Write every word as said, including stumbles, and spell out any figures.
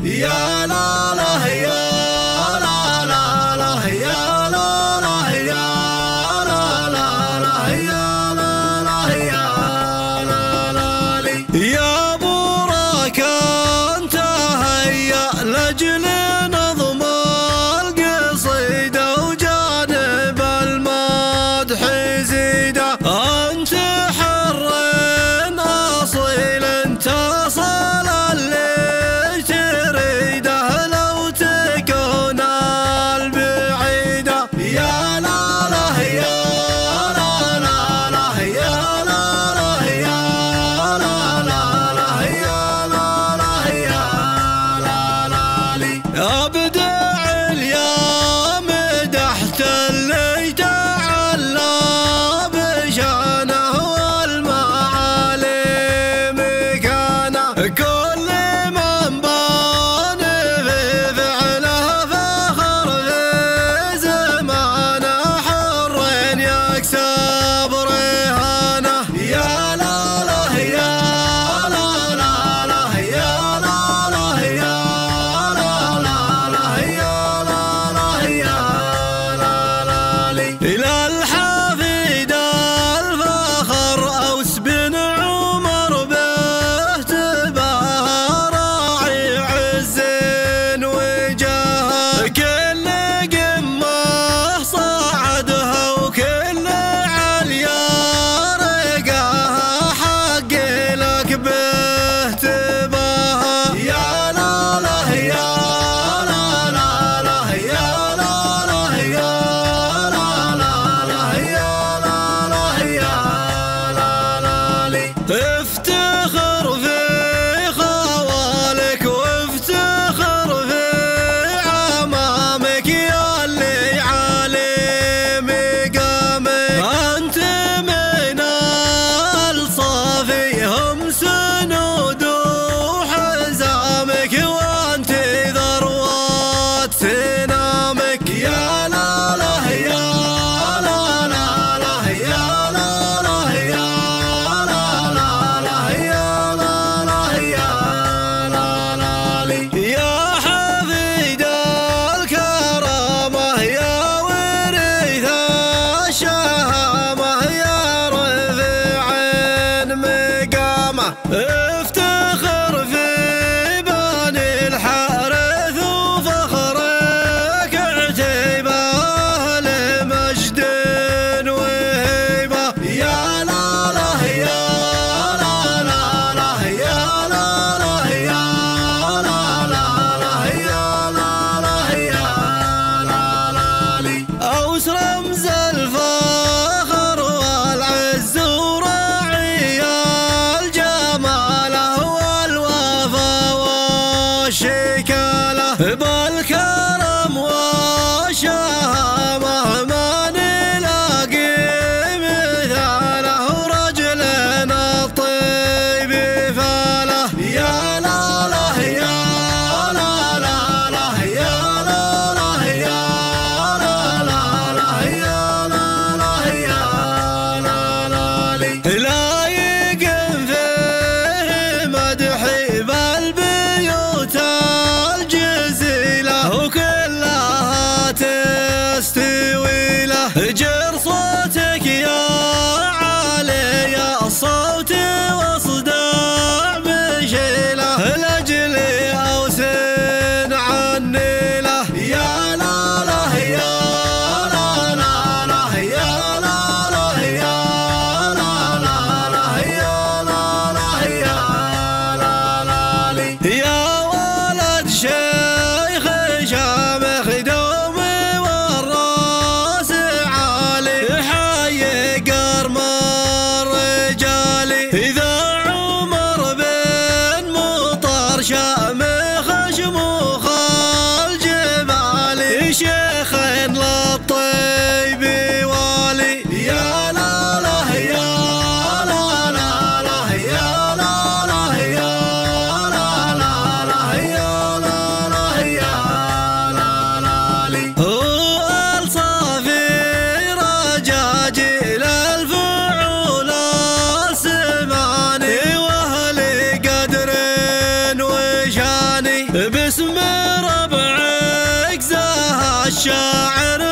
يا لا لا يا لا لا لا يا لا لا يا لا لا لا يا لا لا يا لا لا لي يا براك انت هيا لاجل نظم القصيده وجانب المدح زيده انت حر اصيل تصل اللي تريده لو تكون البعيده يا لا لا يا لا لا لا يا لا لا يا لا لا لا يا لا لا يا لا لا لي ابدع اليوم مدحت اللي تعلى بشانه والمعالي مكانه كل من بان في فعله فخر في زمانه حر يكسب رهانه يا لا لا يا لا لا لا يا لا لا يا لا لا لا يا لا لا يا لا لا لي إلى الحفيد الفخر أوس بن عمر به تباه راعي عز وجاه كل قمة صعدها وكل عليا رقاها حق لك به تباها يا لا لا يا لا لا لا يا لا لا يا لا لا لا يا لا لا يا لا لا لي افتخر في خوالك وافتخر في عمامك يا اللي عالي مقامك انت من الصافي هم سنود وحزامك وانت ذروات سنامك يا لا لا يا لا لا لا يا لا لا يا لا لا لا يا لا لا يا لا لا لي يا حفيد الكرامة يا ورث الشهامة يا رفيع مقامة افتخر في بني الحارث وفخرك عتيبة لمجد وهيبة يا لا لا يا لا لا لا يا لا لا يا لا لا لا يا لا لا يا لا لا لي أوس رمز الفخر والعز وراعي الجمال والوفا والشكالة بالكرم والشهامة ما نلاقي مثاله ورجلنا الطيب فاله يا لا لا يا لا لا لا يا لا لا يا لا لا لا يا لا لا يا لا لا لي لايق فيه مدحي بالبيوت الجزيلة وكلها تستوي له جر صوتك يا عالي الصوت واصدع بشيله لاجل اوسن عني له يا لا لا يا لا لا لا يا لا لا يا لا لا لا يا لا لا يا لا لا لي يا ولد شيخ شامخ دومي والراس عالي حي قرم الرجال إذا عمر بن مطر شامخ شموخ الجبال شيخ للطيب والي يا لا لا يا لا لا لا يا لا لا يا لا لا لا يا لا لا يا لا لا لي هو الصافي رجاجيل الفعول السماني واهل قدر وشان باسم ربعك زاها الشاعر